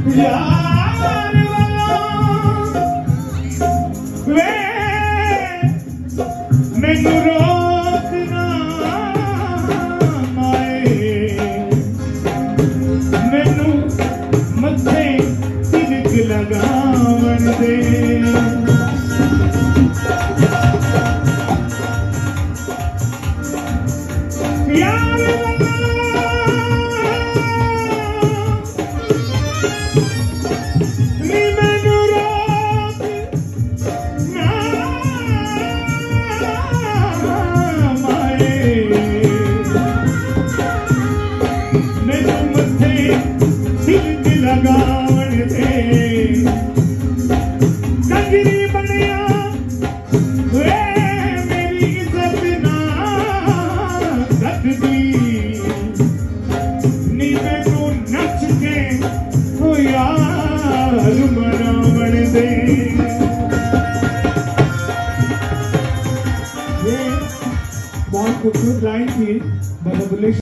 यार वे मैनू रोकना माए मैनू मथे तिलक लगावन दे यार लगावन दे कंजरी बनया वे मेरी इज्जत ना रखदी नी मैनू नच के हो यार मनावन दे ये बहुत खूबसूरत लाइन थी।